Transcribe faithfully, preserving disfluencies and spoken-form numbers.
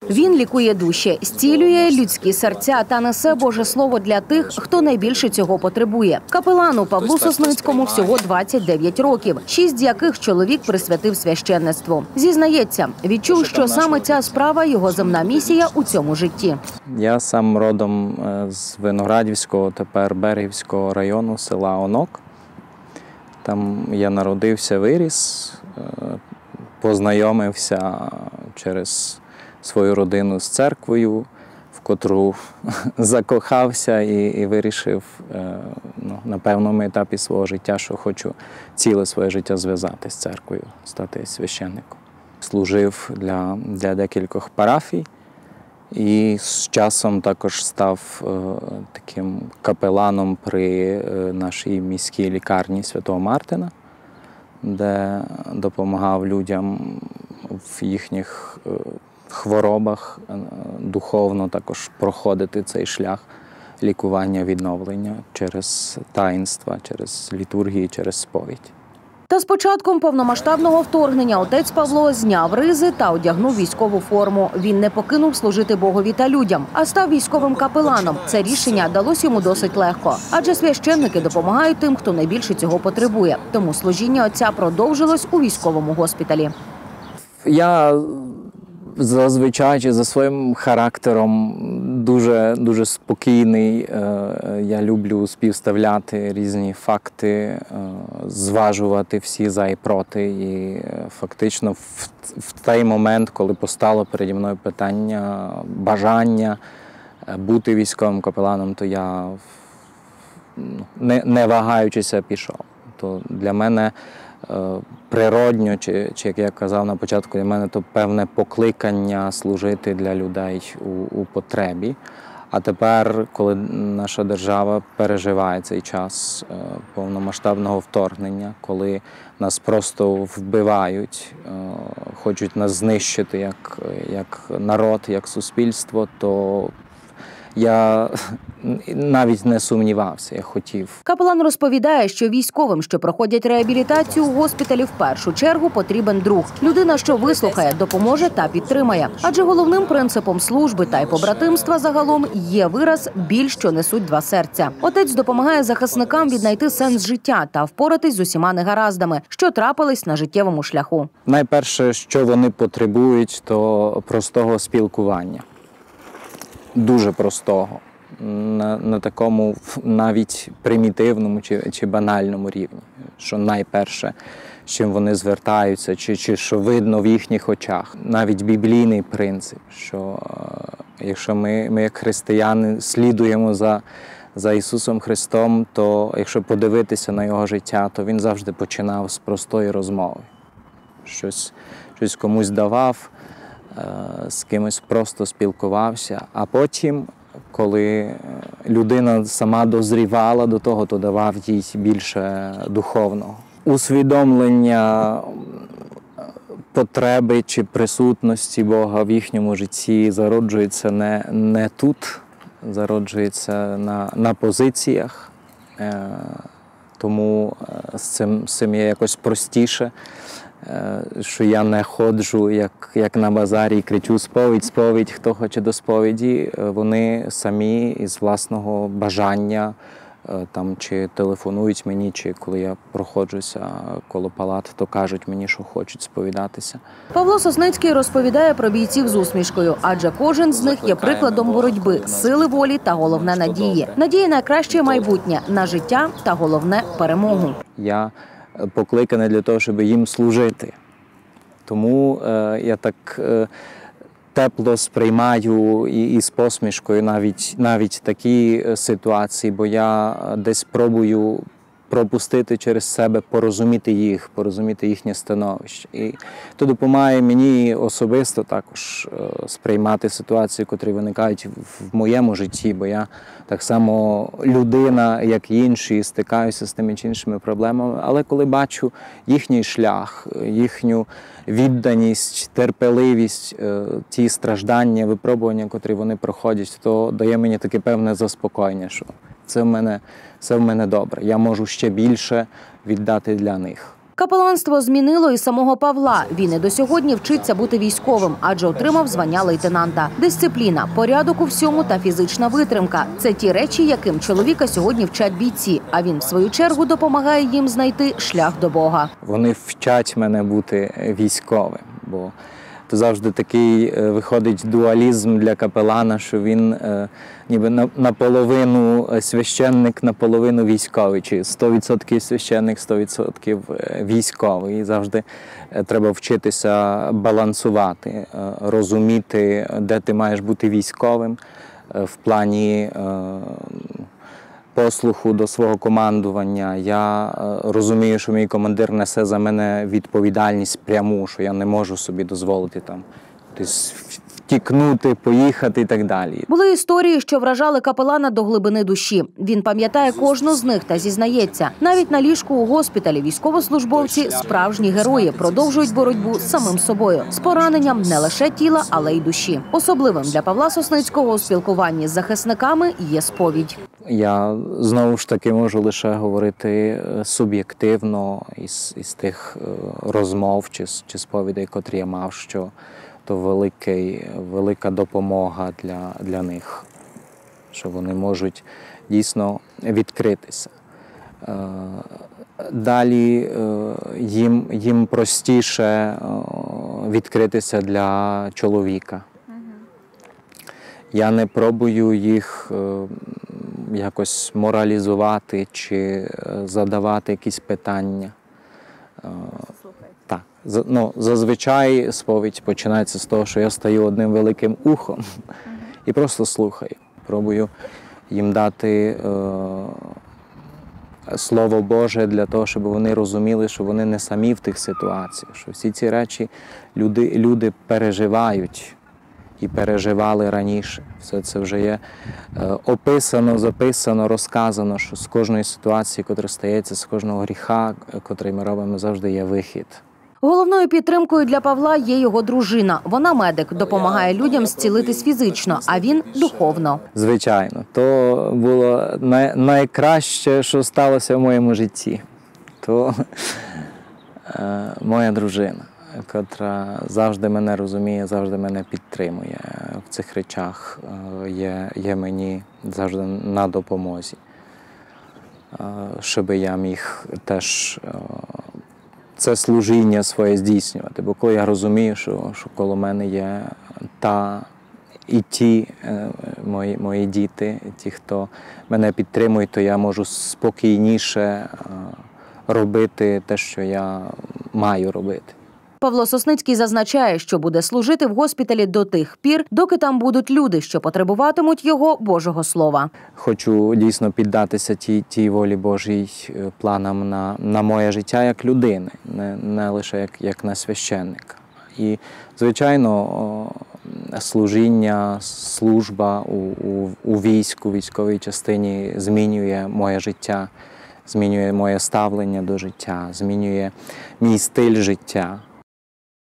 Він лікує душі, зцілює людські серця та несе Боже Слово для тих, хто найбільше цього потребує. Капелану Павлу Сосницькому всього двадцять дев'ять років, шість з яких чоловік присвятив священництву. Зізнається, відчув, що саме ця справа – його земна місія у цьому житті. Я сам родом з Виноградівського, тепер Берегівського району, села Онок. Там я народився, виріс, познайомився через свою родину з церквою, в котру закохався і, і вирішив ну, на певному етапі свого життя, що хочу ціле своє життя зв'язати з церквою, стати священником. Служив для, для декількох парафій і з часом також став е, таким капеланом при е, нашій міській лікарні Святого Мартина, де допомагав людям в їхніх е, хворобах духовно також проходити цей шлях лікування, відновлення через таїнства, через літургії, через сповідь. Та з початком повномасштабного вторгнення отець Павло зняв ризи та одягнув військову форму. Він не покинув служити Богові та людям, а став військовим капеланом. Це рішення далось йому досить легко, адже священники допомагають тим, хто найбільше цього потребує. Тому служіння отця продовжилось у військовому госпіталі. Я зазвичай за своїм характером дуже, дуже спокійний. Я люблю співставляти різні факти, зважувати всі за і проти. І фактично в, в той момент, коли постало переді мною питання, бажання бути військовим капеланом, то я, не, не вагаючися, пішов. То для мене природньо, чи, чи, як я казав на початку, для мене то певне покликання служити для людей у, у потребі. А тепер, коли наша держава переживає цей час повномасштабного вторгнення, коли нас просто вбивають, хочуть нас знищити як, як народ, як суспільство, то я навіть не сумнівався, я хотів. Капелан розповідає, що військовим, що проходять реабілітацію у госпіталі, в першу чергу потрібен друг. Людина, що вислухає, допоможе та підтримає. Адже головним принципом служби та й побратимства загалом є вираз «біль, що несуть два серця». Отець допомагає захисникам віднайти сенс життя та впоратись з усіма негараздами, що трапились на життєвому шляху. Найперше, що вони потребують, то простого спілкування. Дуже простого, на, на такому навіть примітивному чи, чи банальному рівні, що найперше, з чим вони звертаються, чи, чи що видно в їхніх очах. Навіть біблійний принцип, що якщо ми, ми як християни слідуємо за, за Ісусом Христом, то якщо подивитися на Його життя, то Він завжди починав з простої розмови. Щось, щось комусь давав, з кимось просто спілкувався, а потім, коли людина сама дозрівала до того, то давав їй більше духовного. Усвідомлення потреби чи присутності Бога в їхньому житті зароджується не, не тут, зароджується на, на позиціях, тому з цим, з цим є якось простіше. Що я не ходжу, як, як на базарі, і кричу «сповідь, сповідь», хто хоче до сповіді. Вони самі із власного бажання там, чи телефонують мені, чи коли я проходжуся коло палат, то кажуть мені, що хочуть сповідатися. Павло Сосницький розповідає про бійців з усмішкою, адже кожен з них є прикладом боротьби, сили волі та, головне, надії. Надії на краще майбутнє, на життя та, головне, перемогу. Я покликаний для того, щоб їм служити. Тому е, я так е, тепло сприймаю і, і з посмішкою навіть, навіть такі ситуації, бо я десь пробую пропустити через себе, порозуміти їх, порозуміти їхнє становище. І то допомагає мені особисто також сприймати ситуації, які виникають в моєму житті, бо я так само людина, як і інші, стикаюся з тими чи іншими проблемами. Але коли бачу їхній шлях, їхню відданість, терпеливість, ті страждання, випробування, які вони проходять, то дає мені таке певне заспокоєння, що це в мене, це в мене добре. Я можу ще більше віддати для них. Капеланство змінило і самого Павла. Він і до сьогодні вчиться бути військовим, адже отримав звання лейтенанта. Дисципліна, порядок у всьому та фізична витримка – це ті речі, яким чоловіка сьогодні вчать бійці, а він, в свою чергу, допомагає їм знайти шлях до Бога. Вони вчать мене бути військовим, бо то завжди такий виходить дуалізм для капелана, що він е, ніби наполовину священник, наполовину військовий, чи сто відсотків священник, сто відсотків військовий. І завжди треба вчитися балансувати, е, розуміти, де ти маєш бути військовим е, в плані е, послуху до свого командування. Я е, розумію, що мій командир несе за мене відповідальність пряму, що я не можу собі дозволити там десь втікнути, поїхати і так далі. Були історії, що вражали капелана до глибини душі. Він пам'ятає кожну з них та зізнається. Навіть на ліжку у госпіталі військовослужбовці, справжні герої, продовжують боротьбу з самим собою. З пораненням не лише тіла, але й душі. Особливим для Павла Сосницького у спілкуванні з захисниками є сповідь. Я знову ж таки можу лише говорити суб'єктивно із, із тих розмов чи, чи сповідей, котрі я мав, що то великий, велика допомога для, для них, що вони можуть дійсно відкритися. Далі їм, їм простіше відкритися для чоловіка. Я не пробую їх якось моралізувати чи задавати якісь питання. Так, ну, зазвичай сповідь починається з того, що я стаю одним великим ухом і просто слухаю. Пробую їм дати е, Слово Боже для того, щоб вони розуміли, що вони не самі в тих ситуаціях, що всі ці речі люди, люди переживають і переживали раніше. Все це вже є е, описано, записано, розказано, що з кожної ситуації, яка стається, з кожного гріха, який ми робимо, завжди є вихід. Головною підтримкою для Павла є його дружина. Вона медик, допомагає людям зцілитись фізично, а він – духовно. Звичайно. То було най- найкраще, що сталося в моєму житті. То е, моя дружина, котра завжди мене розуміє, завжди мене підтримує в цих речах, е, є, є мені завжди на допомозі, е, щоб я міг теж е, це служіння своє здійснювати. Бо коли я розумію, що, що коло мене є та і ті е, мої, мої діти, ті, хто мене підтримують, то я можу спокійніше е, робити те, що я маю робити. Павло Сосницький зазначає, що буде служити в госпіталі до тих пір, доки там будуть люди, що потребуватимуть його Божого Слова. Хочу дійсно піддатися тій, тій волі Божій, планам на, на моє життя як людини, не, не лише як, як на священника. І, звичайно, служіння, служба у, у, у війську, військовій частині змінює моє життя, змінює моє ставлення до життя, змінює мій стиль життя.